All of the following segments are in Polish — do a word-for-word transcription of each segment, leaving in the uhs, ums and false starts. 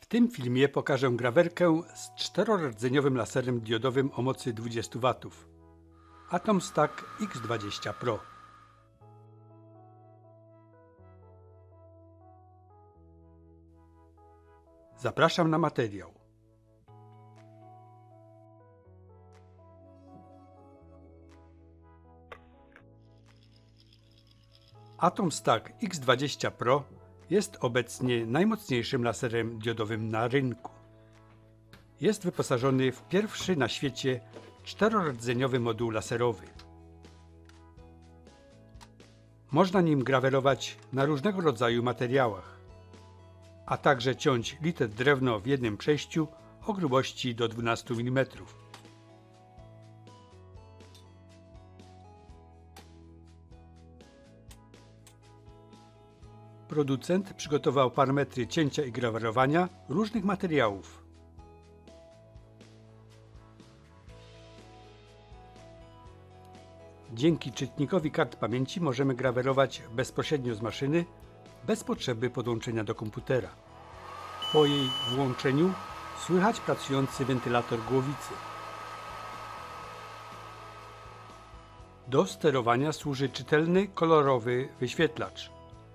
tym filmie pokażę grawerkę z czterordzeniowym laserem diodowym o mocy dwadzieścia watów. Atomstack X dwadzieścia Pro. Zapraszam na materiał. Atomstack X dwadzieścia Pro jest obecnie najmocniejszym laserem diodowym na rynku. Jest wyposażony w pierwszy na świecie czterordzeniowy moduł laserowy. Można nim grawerować na różnego rodzaju materiałach, a także ciąć lite drewno w jednym przejściu o grubości do dwunastu milimetrów. Producent przygotował parametry cięcia i grawerowania różnych materiałów. Dzięki czytnikowi kart pamięci możemy grawerować bezpośrednio z maszyny, bez potrzeby podłączenia do komputera. Po jej włączeniu słychać pracujący wentylator głowicy. Do sterowania służy czytelny, kolorowy wyświetlacz.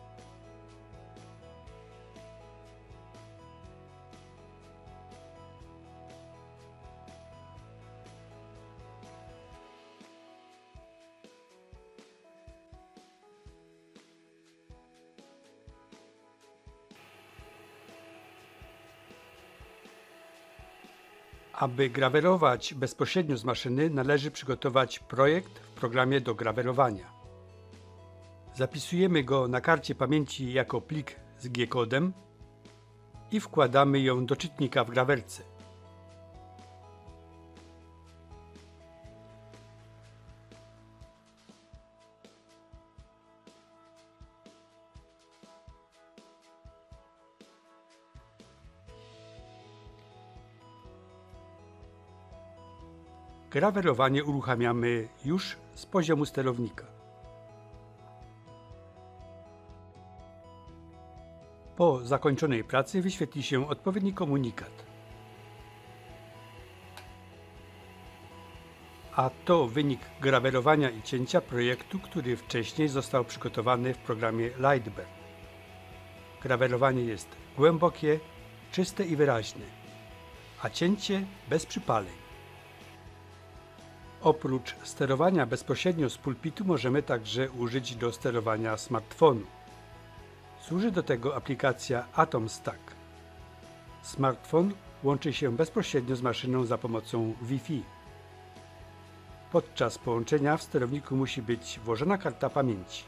Aby grawerować bezpośrednio z maszyny, należy przygotować projekt w programie do grawerowania. Zapisujemy go na karcie pamięci jako plik z G-kodem i wkładamy ją do czytnika w grawerce. Grawerowanie uruchamiamy już z poziomu sterownika. Po zakończonej pracy wyświetli się odpowiedni komunikat. A to wynik grawerowania i cięcia projektu, który wcześniej został przygotowany w programie Lightburn. Grawerowanie jest głębokie, czyste i wyraźne, a cięcie bez przypaleń. Oprócz sterowania bezpośrednio z pulpitu możemy także użyć do sterowania smartfonu. Służy do tego aplikacja Atomstack. Smartfon łączy się bezpośrednio z maszyną za pomocą Wi-Fi. Podczas połączenia w sterowniku musi być włożona karta pamięci.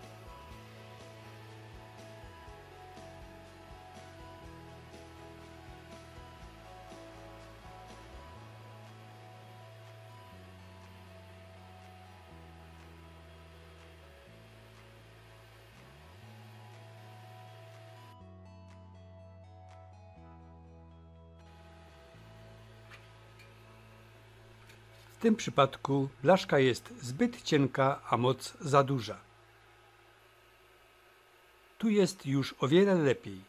W tym przypadku blaszka jest zbyt cienka, a moc za duża. Tu jest już o wiele lepiej.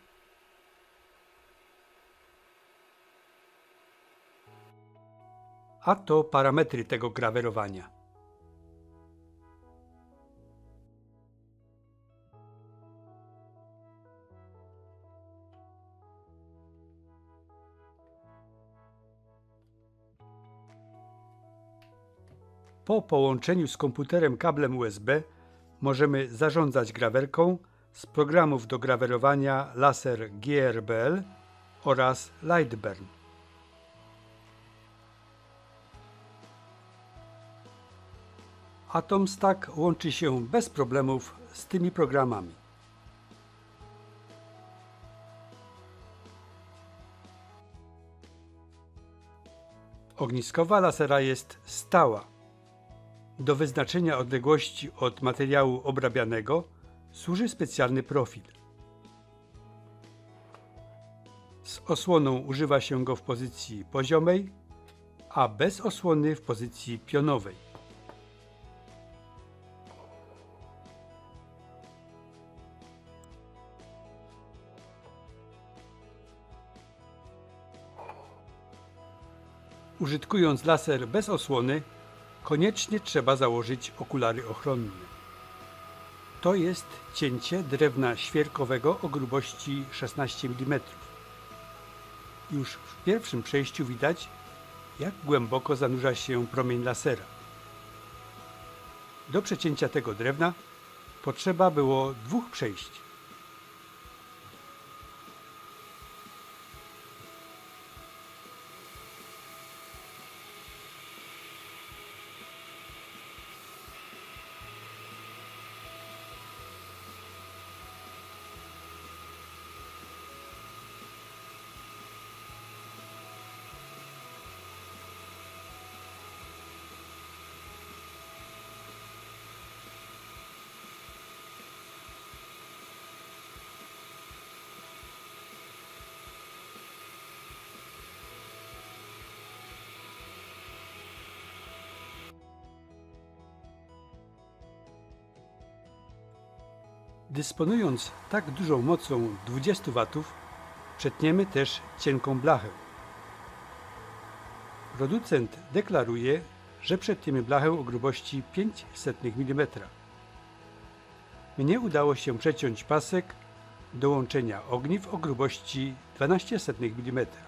A to parametry tego grawerowania. Po połączeniu z komputerem kablem U S B możemy zarządzać grawerką z programów do grawerowania Laser G R B L oraz Lightburn. Atomstack łączy się bez problemów z tymi programami. Ogniskowa lasera jest stała. Do wyznaczenia odległości od materiału obrabianego służy specjalny profil. Z osłoną używa się go w pozycji poziomej, a bez osłony w pozycji pionowej. Użytkując laser bez osłony, koniecznie trzeba założyć okulary ochronne. To jest cięcie drewna świerkowego o grubości szesnaście milimetrów. Już w pierwszym przejściu widać, jak głęboko zanurza się promień lasera. Do przecięcia tego drewna potrzeba było dwóch przejść. Dysponując tak dużą mocą dwudziestu watów, przetniemy też cienką blachę. Producent deklaruje, że przetniemy blachę o grubości pięć setnych milimetra. Mnie udało się przeciąć pasek do łączenia ogniw o grubości dwanaście setnych milimetra.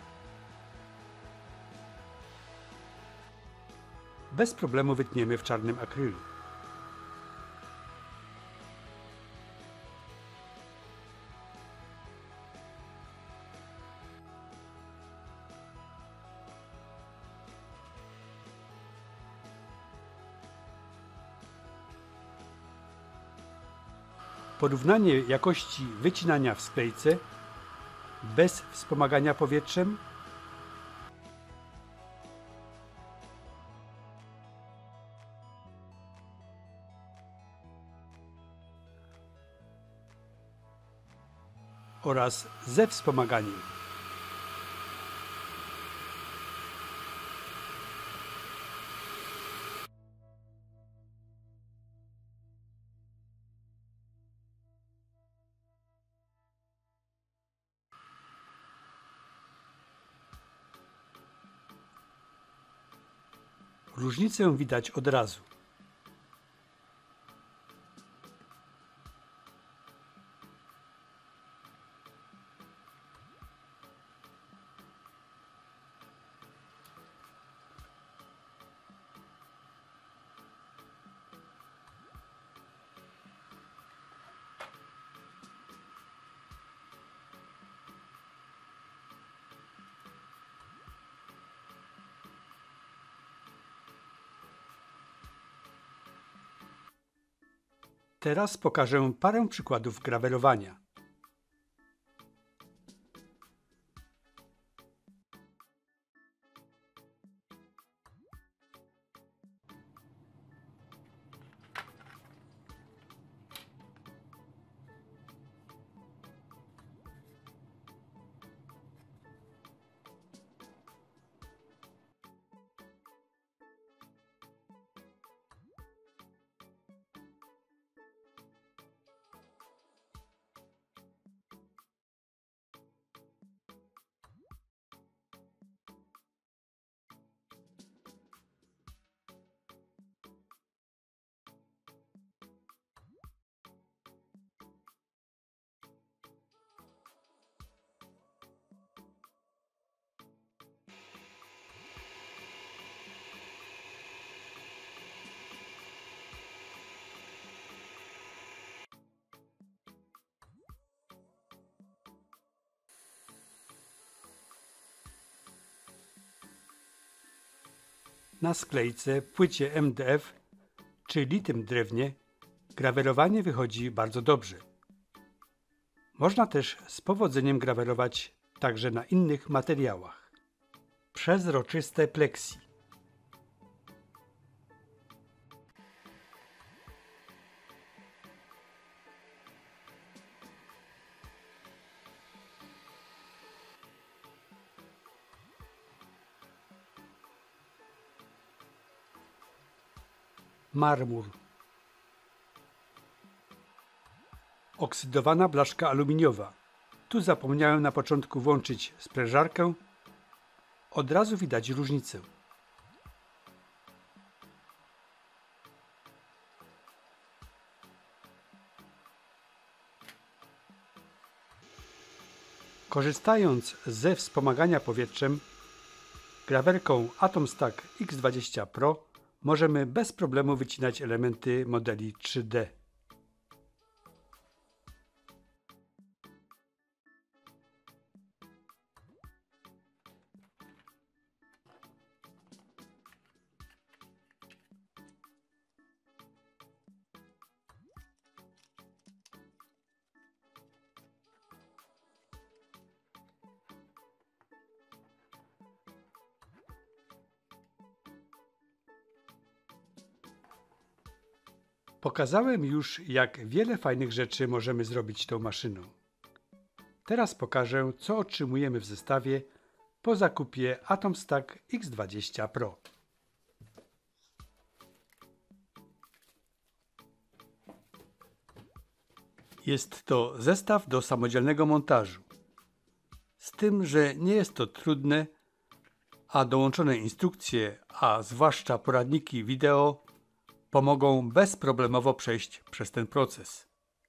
Bez problemu wytniemy w czarnym akrylu. Porównanie jakości wycinania w sklejce bez wspomagania powietrzem oraz ze wspomaganiem. Różnicę widać od razu. Teraz pokażę parę przykładów grawerowania. Na sklejce, płycie M D F czy litym drewnie grawerowanie wychodzi bardzo dobrze. Można też z powodzeniem grawerować także na innych materiałach. Przezroczyste plexi. Marmur. Oksydowana blaszka aluminiowa. Tu zapomniałem na początku włączyć sprężarkę. Od razu widać różnicę. Korzystając ze wspomagania powietrzem, grawerką Atomstack X dwadzieścia Pro możemy bez problemu wycinać elementy modeli trzy D. Pokazałem już, jak wiele fajnych rzeczy możemy zrobić tą maszyną. Teraz pokażę, co otrzymujemy w zestawie po zakupie Atomstack X dwadzieścia Pro. Jest to zestaw do samodzielnego montażu. Z tym, że nie jest to trudne, a dołączone instrukcje, a zwłaszcza poradniki wideo, pomogą bezproblemowo przejść przez ten proces.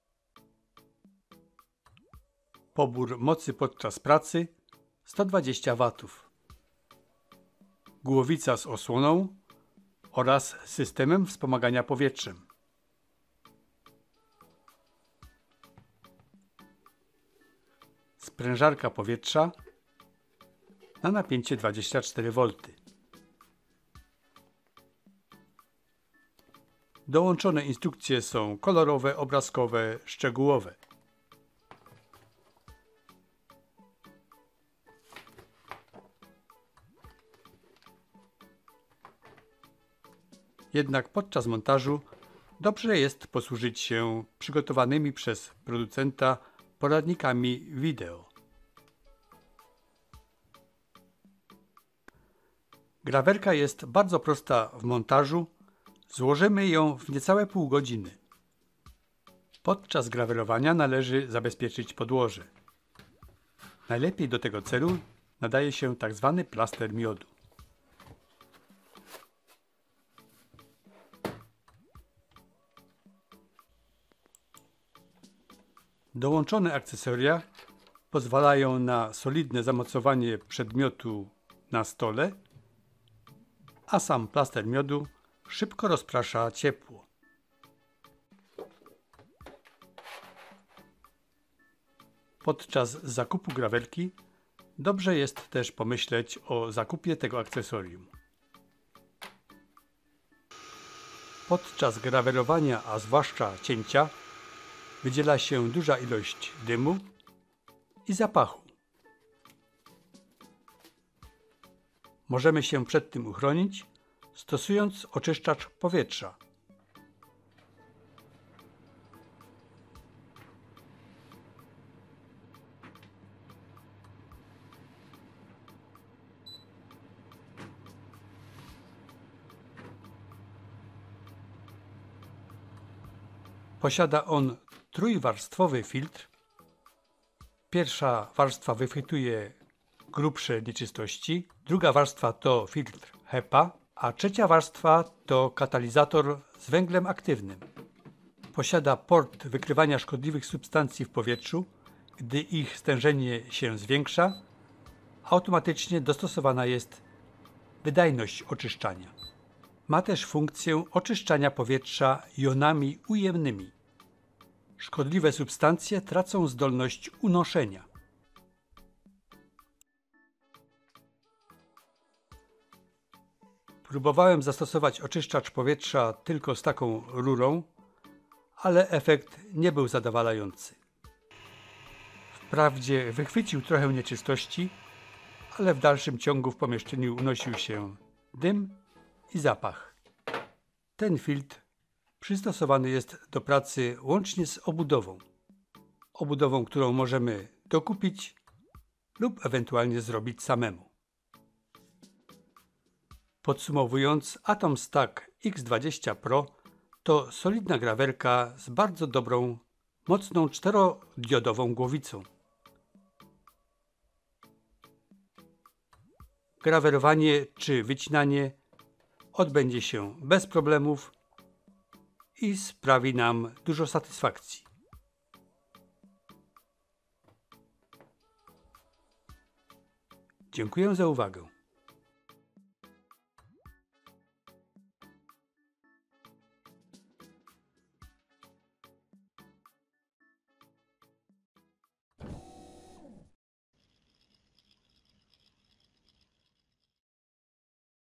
Pobór mocy podczas pracy sto dwadzieścia watów. Głowica z osłoną oraz systemem wspomagania powietrzem. Sprężarka powietrza na napięcie dwadzieścia cztery wolt. Dołączone instrukcje są kolorowe, obrazkowe, szczegółowe. Jednak podczas montażu dobrze jest posłużyć się przygotowanymi przez producenta poradnikami wideo. Grawerka jest bardzo prosta w montażu. Złożymy ją w niecałe pół godziny. Podczas grawerowania należy zabezpieczyć podłoże. Najlepiej do tego celu nadaje się tzw. plaster miodu. Dołączone akcesoria pozwalają na solidne zamocowanie przedmiotu na stole, a sam plaster miodu szybko rozprasza ciepło. Podczas zakupu grawerki dobrze jest też pomyśleć o zakupie tego akcesorium. Podczas grawerowania, a zwłaszcza cięcia, wydziela się duża ilość dymu i zapachu. Możemy się przed tym uchronić, stosując oczyszczacz powietrza. Posiada on trójwarstwowy filtr. Pierwsza warstwa wychwytuje grubsze nieczystości, druga warstwa to filtr HEPA, a trzecia warstwa to katalizator z węglem aktywnym. Posiada port wykrywania szkodliwych substancji w powietrzu. Gdy ich stężenie się zwiększa, automatycznie dostosowana jest wydajność oczyszczania. Ma też funkcję oczyszczania powietrza jonami ujemnymi. Szkodliwe substancje tracą zdolność unoszenia. Próbowałem zastosować oczyszczacz powietrza tylko z taką rurą, ale efekt nie był zadowalający. Wprawdzie wychwycił trochę nieczystości, ale w dalszym ciągu w pomieszczeniu unosił się dym i zapach. Ten filtr przystosowany jest do pracy łącznie z obudową. Obudową, którą możemy dokupić lub ewentualnie zrobić samemu. Podsumowując, Atomstack X dwadzieścia Pro to solidna grawerka z bardzo dobrą, mocną czterodiodową głowicą. Grawerowanie czy wycinanie odbędzie się bez problemów i sprawi nam dużo satysfakcji. Dziękuję za uwagę.